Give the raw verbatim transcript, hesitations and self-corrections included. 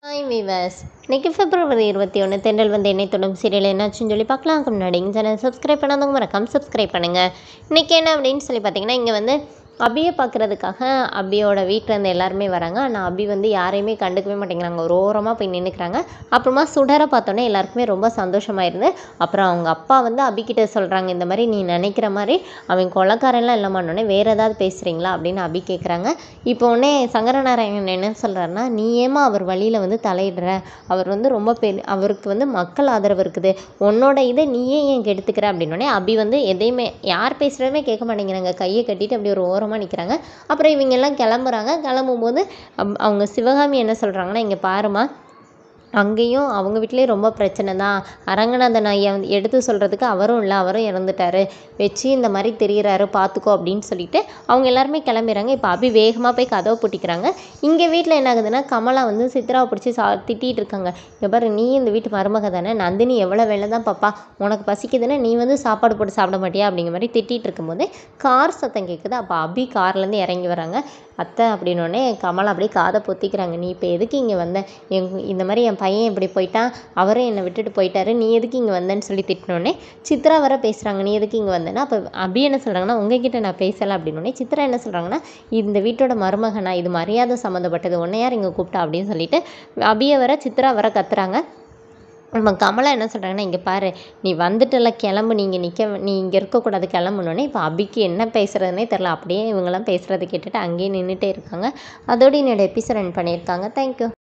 Hi viewers, இன்னைக்கு பிப்ரவரி இருபத்தி ஒன்று தென்றல் வந்து என்னை தொடும் சீரியல் என்னாச்சுன்னு சொல்லி பார்க்கலாம். அதுக்கு முன்னாடி சேனல் சப்ஸ்கிரைப் பண்ணாதவங்க மறக்காம சப்ஸ்கிரைப் பண்ணுங்கள். இன்றைக்கி என்ன அப்படின்னு சொல்லி பார்த்தீங்கன்னா, இங்கே வந்து அபியை பார்க்குறதுக்காக அபியோட வீட்டிலேருந்து எல்லாருமே வராங்க. ஆனால் அபி வந்து யாரையுமே கண்டுக்கவே மாட்டேங்கிறாங்க. ஒரு ஓரமாக போய் நின்றுக்கிறாங்க. அப்புறமா சுடரை பார்த்தோன்னே எல்லாருக்குமே ரொம்ப சந்தோஷமாயிருந்து. அப்புறம் அவங்க அப்பா வந்து அபிக்கிட்ட சொல்கிறாங்க, இந்த மாதிரி நீ நினைக்கிற மாதிரி அவன் கொலைக்காரன்லாம் இல்லைமான்னொடனே வேறு ஏதாவது பேசுகிறீங்களா அப்படின்னு அபி கேட்குறாங்க. இப்போ உடனே சங்கரநாராயணன் என்ன சொல்கிறாருன்னா, நீ ஏமா அவர் வழியில் வந்து தலையிடுற, அவர் வந்து ரொம்ப பெரிய அவருக்கு வந்து மக்கள் ஆதரவு இருக்குது, உன்னோட இதை நீயே ஏன் கெடுத்துக்கிற அப்படின்னோடனே அபி வந்து எதையுமே யார் பேசுகிறதுமே கேட்க மாட்டேங்கிறாங்க. கையை கட்டிட்டு அப்படி ஒரு ஓரமாக நிற்கிறாங்க. அப்புறம் இவங்க எல்லாம் கிளம்புறாங்க. கிளம்பும்போது அவங்க சிவகாமி என்ன சொல்கிறாங்கன்னா, இங்கே பாருமா, அங்கேயும் அவங்க வீட்லேயும் ரொம்ப பிரச்சனை தான். அரங்கநாதன் ஐயா வந்து எடுத்து சொல்கிறதுக்கு அவரும் இல்லை, அவரும் இறந்துட்டார், வச்சு இந்த மாதிரி தெரிகிறாரு பார்த்துக்கோ அப்படின்னு சொல்லிட்டு அவங்க எல்லாருமே கிளம்பிடுறாங்க. இப்போ அபி வேகமாக போய் கதவை பூட்டிக்கிறாங்க. இங்கே வீட்டில் என்ன ஆகுதுன்னா, கமலா வந்து சித்ராவை பிடிச்சி சா திட்டிகிட்டு இருக்காங்க. இங்கே பாரு, நீ இந்த வீட்டு மருமக தானே, நந்தினி எவ்வளோ வேலை தான் பாப்பா, உனக்கு பசிக்குதுன்னா நீ வந்து சாப்பாடு போட்டு சாப்பிட மாட்டியா அப்படிங்கிற மாதிரி திட்டிகிட்டு இருக்கும்போது கார் சத்தம் கேட்குது. அப்போ அபி கார்லேருந்து இறங்கி வராங்க. அத்தை அப்படின்னோடனே கமலா அப்படியே காதை பொத்திக்கிறாங்க. நீ இப்போ எதுக்கு இங்கே வந்த, எங் இந்த மாதிரி என் பையன் இப்படி போயிட்டான், அவரும் என்னை விட்டுட்டு போயிட்டாரு, நீ எதுக்கு இங்கே வந்தேன்னு சொல்லி திட்டினோடனே சித்ரா வர பேசுகிறாங்க, நீ எதுக்கு இங்கே வந்தேன்னா. அப்போ அபி என்ன சொல்கிறாங்கன்னா, உங்ககிட்ட நான் பேசலை அப்படின்னோடனே சித்ரா என்ன சொல்கிறாங்கன்னா, இந்த வீட்டோட மருமகனா, இது மரியாதை சம்மந்தப்பட்டது, உன்னை யார் இங்கே கூப்பிட்டா அப்படின்னு சொல்லிட்டு அபியை வர சித்ரா வர கத்துறாங்க. நம்ம கமலா என்ன சொல்கிறாங்கன்னா, இங்கே பாரு, நீ வந்துட்டல, கிளம்பு, நீங்கள் நிற்க, நீ இங்கே இருக்கக்கூடாது, கிளம்புனோடனே இப்போ அபிக்கு என்ன பேசுகிறதுனே தெரில. அப்படியே இவங்கெல்லாம் பேசுகிறத கேட்டுட்டு அங்கேயே நின்றுட்டே இருக்காங்க. அதோடு என்னோட எபிசோட் ரன் பண்ணியிருக்காங்க. தேங்க்யூ.